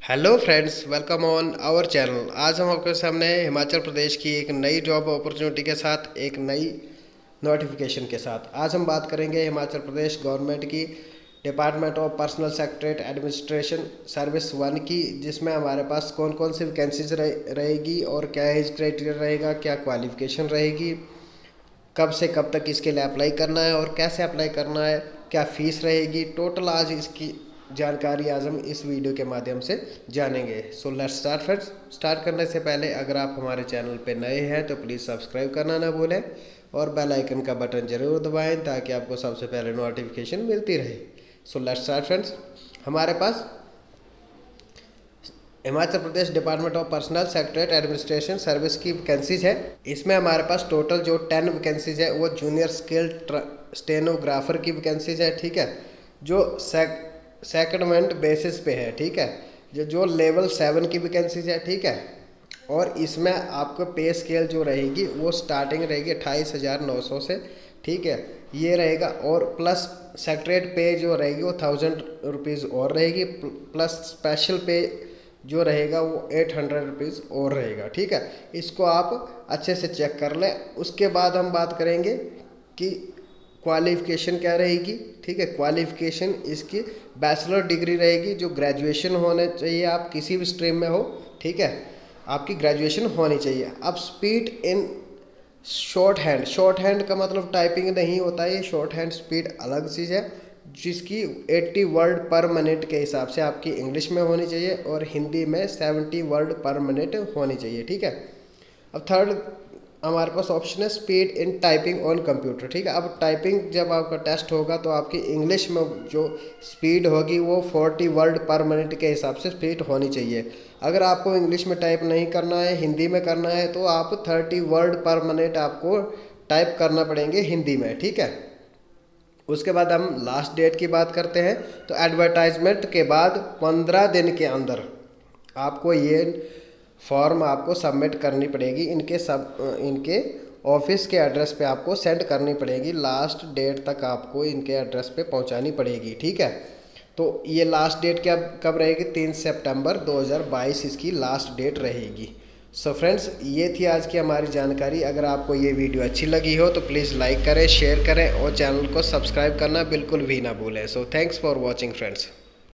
Hello friends, welcome on our channel. आज हम आपके सामने हिमाचल प्रदेश की एक नई जॉब अपॉर्चुनिटी के साथ एक नई नोटिफिकेशन के साथ आज हम बात करेंगे हिमाचल प्रदेश गवर्नमेंट की department of personnel secretariat administration service 1 की, जिसमें हमारे पास कौन कौन सी वैकेंसीज रहेगी और क्या एज क्राइटेरिया रहेगा, क्या क्वालिफिकेशन रहेगी, कब से कब तक इसके लिए अप्लाई करना है और कैसे अप्लाई करना है, क्या फ़ीस रहेगी। टोटल आज इसकी जानकारी आज हम इस वीडियो के माध्यम से जानेंगे। So let's start friends. Start करने से पहले अगर आप हमारे चैनल पे नए हैं तो प्लीज़ सब्सक्राइब करना ना भूलें और बेल आइकन का बटन ज़रूर दबाएं ताकि आपको सबसे पहले नोटिफिकेशन मिलती रहे। So let's start friends. हमारे पास Himachal Pradesh department of personnel secretariat administration service की वैकेंसीज है। इसमें हमारे पास टोटल जो 10 वैकेंसीज है वो जूनियर स्किल्ड स्टेनोग्राफर की वैकेंसीज है, ठीक है, जो सेकंडमेंट बेसिस पे है, ठीक है, जो लेवल 7 की वैकेंसीज है, ठीक है। और इसमें आपको पे स्केल जो रहेगी वो स्टार्टिंग रहेगी 28,900 से, ठीक है, ये रहेगा। और प्लस सेक्रेटरीट पे जो रहेगी वो 1000 रुपीज़ और रहेगी, प्लस स्पेशल पे जो रहेगा वो 800 रुपीज़ और रहेगा, ठीक है। इसको आप अच्छे से चेक कर लें। उसके बाद हम बात करेंगे कि क्वालिफ़िकेशन क्या रहेगी, ठीक है। क्वालिफ़िकेशन इसकी बैचलर डिग्री रहेगी, जो ग्रेजुएशन होने चाहिए, आप किसी भी स्ट्रीम में हो, ठीक है, आपकी ग्रेजुएशन होनी चाहिए। अब स्पीड इन शॉर्ट हैंड का मतलब टाइपिंग नहीं होता है, ये शॉर्ट हैंड स्पीड अलग चीज़ है, जिसकी 80 वर्ड पर मिनट के हिसाब से आपकी इंग्लिश में होनी चाहिए और हिंदी में 70 वर्ड पर मिनट होनी चाहिए, ठीक है। अब थर्ड हमारे पास ऑप्शन है speed in typing on computer, ठीक है। अब टाइपिंग जब आपका टेस्ट होगा तो आपकी इंग्लिश में जो स्पीड होगी वो 40 वर्ड पर मिनट के हिसाब से स्पीड होनी चाहिए। अगर आपको इंग्लिश में टाइप नहीं करना है, हिंदी में करना है, तो आप 30 वर्ड पर मिनट आपको टाइप करना पड़ेंगे हिंदी में, ठीक है। उसके बाद हम लास्ट डेट की बात करते हैं। तो एडवर्टाइजमेंट के बाद 15 दिन के अंदर आपको ये फॉर्म आपको सबमिट करनी पड़ेगी, इनके ऑफिस के एड्रेस पे आपको सेंड करनी पड़ेगी। लास्ट डेट तक आपको इनके एड्रेस पे पहुंचानी पड़ेगी, ठीक है। तो ये लास्ट डेट क्या कब रहेगी? 3 सितंबर 2022 इसकी लास्ट डेट रहेगी। सो फ्रेंड्स, ये थी आज की हमारी जानकारी। अगर आपको ये वीडियो अच्छी लगी हो तो प्लीज़ लाइक करें, शेयर करें और चैनल को सब्सक्राइब करना बिल्कुल भी ना भूलें। So thanks for watching friends.